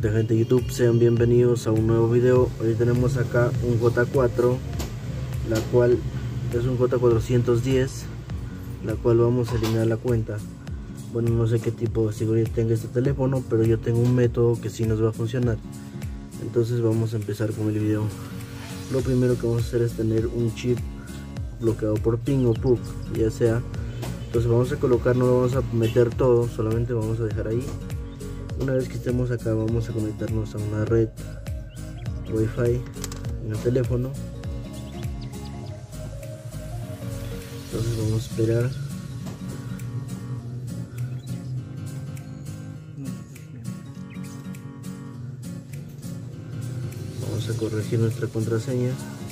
gente de YouTube, sean bienvenidos a un nuevo video. Hoy tenemos acá un J4, la cual es un J410, la cual vamos a eliminar la cuenta. Bueno, no sé qué tipo de seguridad tenga este teléfono, pero yo tengo un método que sí nos va a funcionar. Entonces vamos a empezar con el video. Lo primero que vamos a hacer es tener un chip bloqueado por PIN o PUC, ya sea. Entonces vamos a colocar, no lo vamos a meter todo, solamente vamos a dejar ahí. Una vez que estemos acá vamos a conectarnos a una red Wi-Fi en el teléfono. Entonces vamos a esperar. Vamos a corregir nuestra contraseña.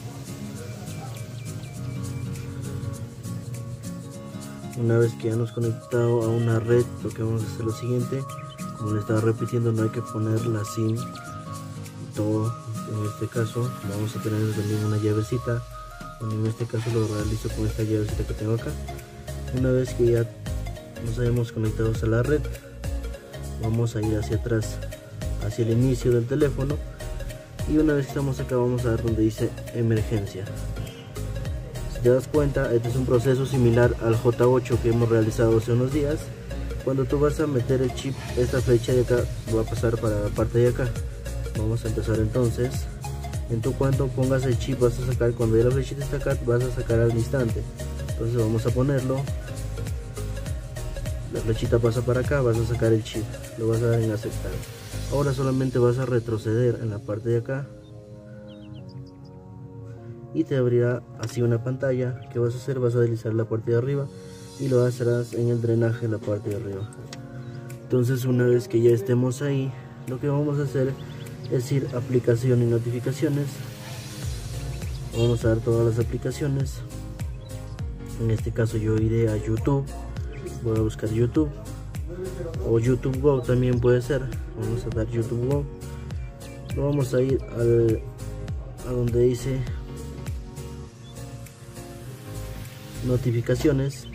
Una vez que ya nos conectado a una red, lo que vamos a hacer es lo siguiente. Como le estaba repitiendo, no hay que poner la SIM y todo. En este caso vamos a tener también una llavecita. Bueno, en este caso lo realizo con esta llavecita que tengo acá. Una vez que ya nos hayamos conectado a la red, vamos a ir hacia atrás, hacia el inicio del teléfono, y una vez que estamos acá vamos a dar donde dice emergencia. Si te das cuenta, este es un proceso similar al J8 que hemos realizado hace unos días. Cuando tú vas a meter el chip, esta flecha de acá va a pasar para la parte de acá. Vamos a empezar entonces. En tu cuanto pongas el chip vas a sacar, cuando ya la flechita está acá, vas a sacar al instante. Entonces vamos a ponerlo. La flechita pasa para acá, vas a sacar el chip, lo vas a dar en aceptar. Ahora solamente vas a retroceder en la parte de acá y te abrirá así una pantalla. ¿Qué vas a hacer? Vas a deslizar la parte de arriba y lo harás en el drenaje en la parte de arriba. Entonces una vez que ya estemos ahí, lo que vamos a hacer es ir a aplicación y notificaciones. Vamos a dar todas las aplicaciones. En este caso yo iré a YouTube, voy a buscar YouTube, o YouTube Go también puede ser. Vamos a dar YouTube Go. Lo vamos a ir a donde dice notificaciones,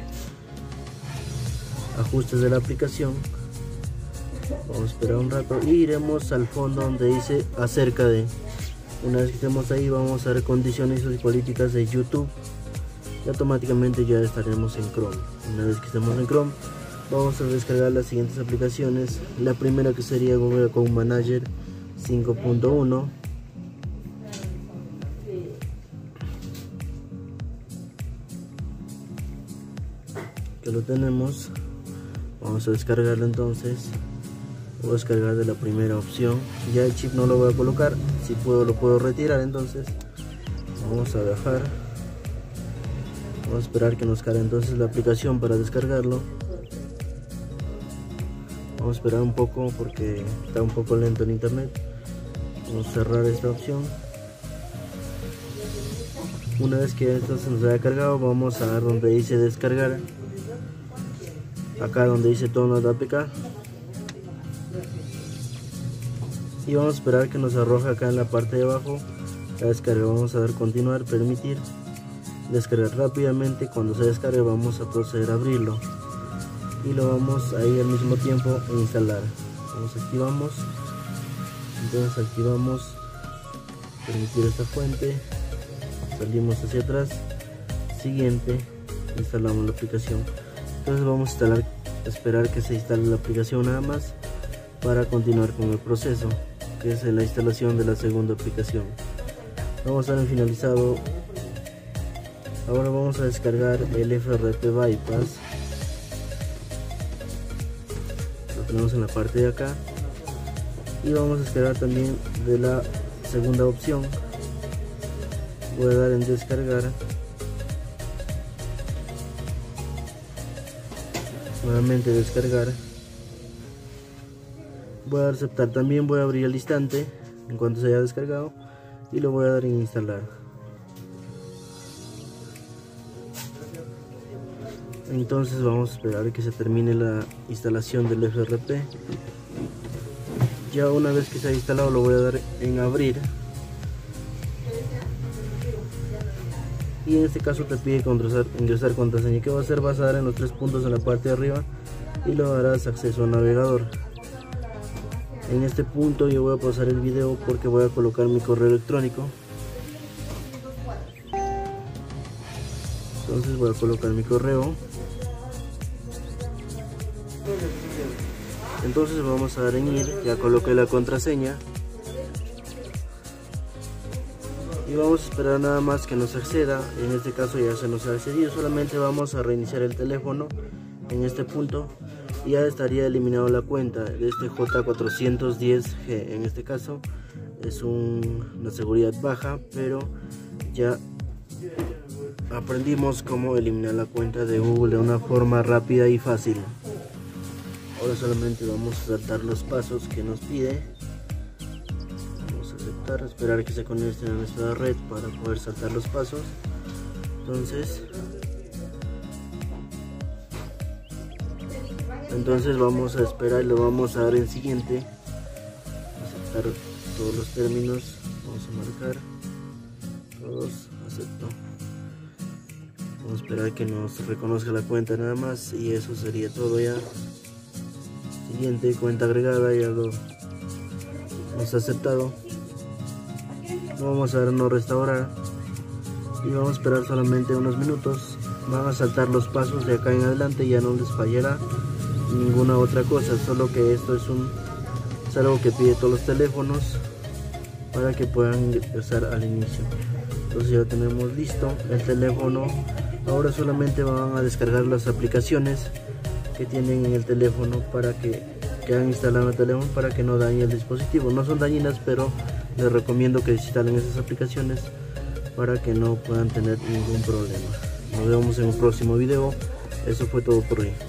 ajustes de la aplicación. Vamos a esperar un rato y iremos al fondo donde dice acerca de. Una vez que estemos ahí vamos a ver condiciones y políticas de YouTube y automáticamente ya estaremos en Chrome. Una vez que estemos en Chrome vamos a descargar las siguientes aplicaciones. La primera, que sería Google Account Manager 5.1. que lo tenemos, vamos a descargarlo. Entonces voy a descargar de la primera opción. Ya el chip no lo voy a colocar, si puedo lo puedo retirar. Entonces vamos a bajar, vamos a esperar que nos cargue entonces la aplicación para descargarlo. Vamos a esperar un poco porque está un poco lento el internet. Vamos a cerrar esta opción. Una vez que esto se nos haya cargado, vamos a dar donde dice descargar, acá donde dice Download APK, y vamos a esperar que nos arroje acá en la parte de abajo la descarga. Vamos a dar continuar, permitir, descargar rápidamente. Cuando se descargue vamos a proceder a abrirlo y lo vamos a ir al mismo tiempo a instalar. Vamos, activamos, entonces activamos permitir esta fuente, salimos hacia atrás, siguiente, instalamos la aplicación. Entonces vamos a esperar que se instale la aplicación nada más para continuar con el proceso, que es la instalación de la segunda aplicación. Vamos a dar en finalizado. Ahora vamos a descargar el FRP Bypass, lo tenemos en la parte de acá, y vamos a descargar también de la segunda opción. Voy a dar en descargar, nuevamente descargar, voy a dar aceptar. También voy a abrir el instante en cuanto se haya descargado y lo voy a dar en instalar. Entonces vamos a esperar que se termine la instalación del FRP. Ya una vez que se ha instalado lo voy a dar en abrir, y en este caso te pide ingresar contraseña. ¿Qué va a hacer? Vas a dar en los tres puntos en la parte de arriba y le darás acceso al navegador. En este punto yo voy a pausar el video porque voy a colocar mi correo electrónico. Entonces voy a colocar mi correo. Entonces vamos a dar en ir, ya coloqué la contraseña. Y vamos a esperar nada más que nos acceda. En este caso ya se nos ha accedido, solamente vamos a reiniciar el teléfono en este punto. Y ya estaría eliminado la cuenta de este J410G. En este caso es una seguridad baja, pero ya aprendimos cómo eliminar la cuenta de Google de una forma rápida y fácil. Ahora solamente vamos a saltar los pasos que nos pide. Vamos a aceptar, esperar que se conecten a nuestra red para poder saltar los pasos. Entonces vamos a esperar y lo vamos a dar en siguiente. Aceptar todos los términos. Vamos a marcar todos, acepto. Vamos a esperar que nos reconozca la cuenta nada más y eso sería todo ya. Siguiente, cuenta agregada, ya lo hemos aceptado. Vamos a dar no restaurar y vamos a esperar solamente unos minutos. Van a saltar los pasos de acá en adelante y ya no les fallará ninguna otra cosa, solo que esto es algo que pide todos los teléfonos para que puedan ingresar al inicio. Entonces ya tenemos listo el teléfono. Ahora solamente van a descargar las aplicaciones que tienen en el teléfono para que han instalado en el teléfono para que no dañe el dispositivo. No son dañinas, pero les recomiendo que instalen esas aplicaciones para que no puedan tener ningún problema. Nos vemos en un próximo video. Eso fue todo por hoy.